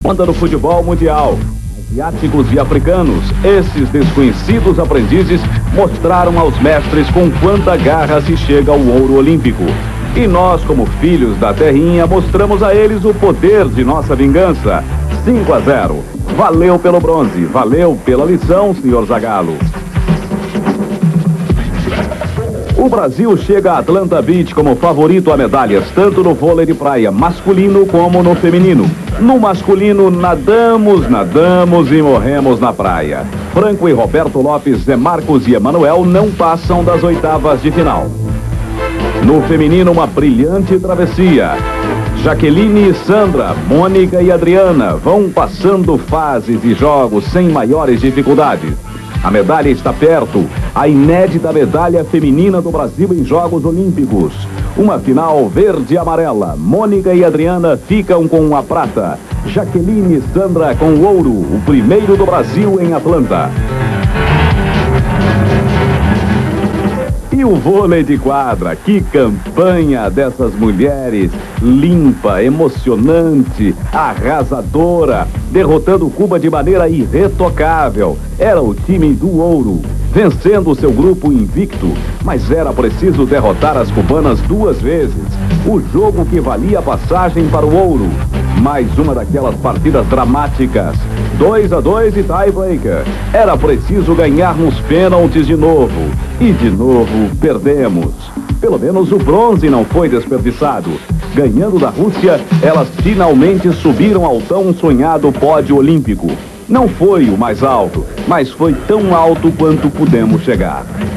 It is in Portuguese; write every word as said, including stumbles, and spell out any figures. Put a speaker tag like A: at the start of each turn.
A: Onda no futebol mundial. Asiáticos e africanos, esses desconhecidos aprendizes mostraram aos mestres com quanta garra se chega ao ouro olímpico. E nós, como filhos da terrinha, mostramos a eles o poder de nossa vingança. cinco a zero. Valeu pelo bronze, valeu pela lição, senhor Zagallo. O Brasil chega a Atlanta Beach como favorito a medalhas, tanto no vôlei de praia masculino como no feminino. No masculino, nadamos, nadamos e morremos na praia. Franco e Roberto Lopes, Zé Marcos e Emanuel não passam das oitavas de final. No feminino, uma brilhante travessia. Jaqueline e Sandra, Mônica e Adriana vão passando fases e jogos sem maiores dificuldades. A medalha está perto, a inédita medalha feminina do Brasil em Jogos Olímpicos. Uma final verde e amarela. Mônica e Adriana ficam com a prata. Jaqueline e Sandra com o ouro, o primeiro do Brasil em Atlanta. E o vôlei de quadra, que campanha dessas mulheres, limpa, emocionante, arrasadora, derrotando Cuba de maneira irretocável. Era o time do ouro, vencendo seu grupo invicto, mas era preciso derrotar as cubanas duas vezes. O jogo que valia a passagem para o ouro. Mais uma daquelas partidas dramáticas. dois a dois e tiebreaker. Era preciso ganhar nos pênaltis de novo. E de novo perdemos. Pelo menos o bronze não foi desperdiçado. Ganhando da Rússia, elas finalmente subiram ao tão sonhado pódio olímpico. Não foi o mais alto, mas foi tão alto quanto pudemos chegar.